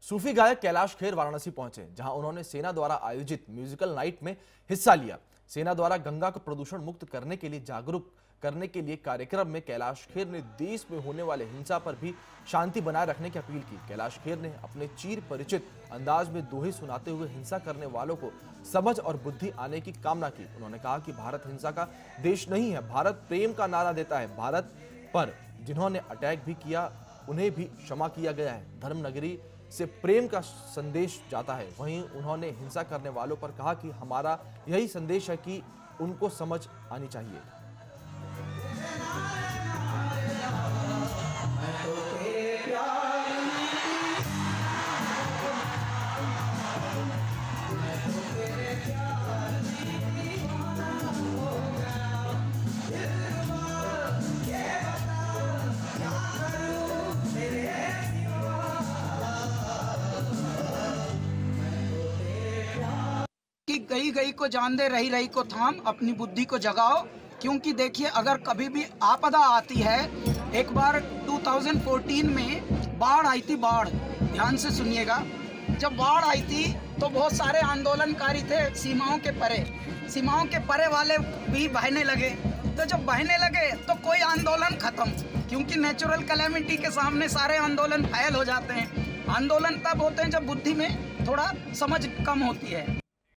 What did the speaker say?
सूफी गायक कैलाश खेर वाराणसी पहुंचे, जहां उन्होंने सेना द्वारा आयोजित म्यूजिकल नाइट में हिस्सा लिया। सेना द्वारा गंगा को प्रदूषण मुक्त करने के लिए जागरूक करने के लिए कार्यक्रम में कैलाश खेर ने देश में होने वाले हिंसा पर भी शांति बनाए रखने की अपील की। कैलाश खेर ने अपने चीर परिचित अंदाज में दोहे सुनाते हुए हिंसा करने वालों को समझ और बुद्धि आने की कामना की। उन्होंने कहा कि भारत हिंसा का देश नहीं है, भारत प्रेम का नारा देता है। भारत पर जिन्होंने अटैक भी किया उन्हें भी क्षमा किया गया है। धर्म नगरी से प्रेम का संदेश जाता है। वहीं उन्होंने हिंसा करने वालों पर कहा कि हमारा यही संदेश है कि उनको समझ आनी चाहिए। कि गई गई को जान दे, रही रही को थाम, अपनी बुद्धि को जगाओ। क्योंकि देखिए, अगर कभी भी आपदा आती है, एक बार 2014 में बाढ़ आई थी। बाढ़, ध्यान से सुनिएगा। जब बाढ़ आई थी तो बहुत सारे आंदोलनकारी थे सीमाओं के परे वाले भी बहने लगे। तो जब बहने लगे तो कोई आंदोलन खत्म, क्योंकि नेचुरल कैलेमिटी के सामने सारे आंदोलन फेल हो जाते हैं। आंदोलन तब होते हैं जब बुद्धि में थोड़ा समझ कम होती है।